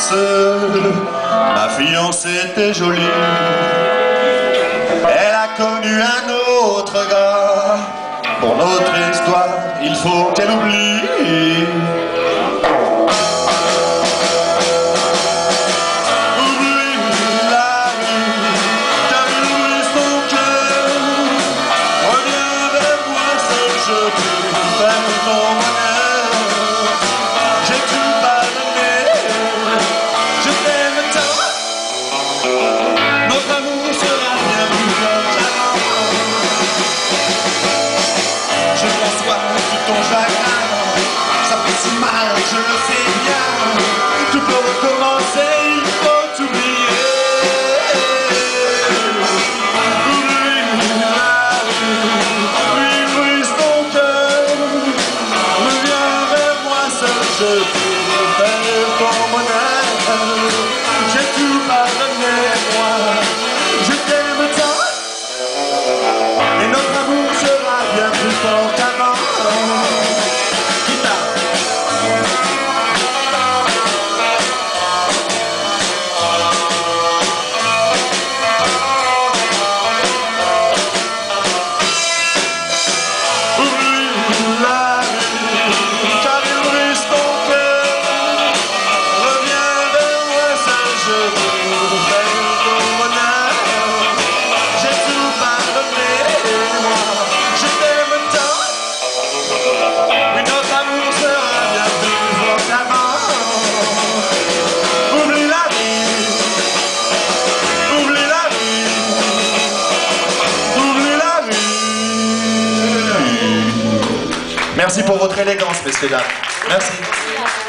vacances, ma fiancée était jolie. Elle a connu un autre gars. Pour notre histoire, il faut qu'elle oublie. Ton chagrin, ça fait si mal, je le sais bien. Tout peut recommencer, il faut t'oublier. Oublie, brise ton cœur. Reviens vers moi seul, je peux faire ton bonheur. J'ai tout pardonné, moi, je t'aime tant. Et notre amour sera bien plus fort qu'avant. Merci pour votre élégance, messieurs, dames. Merci.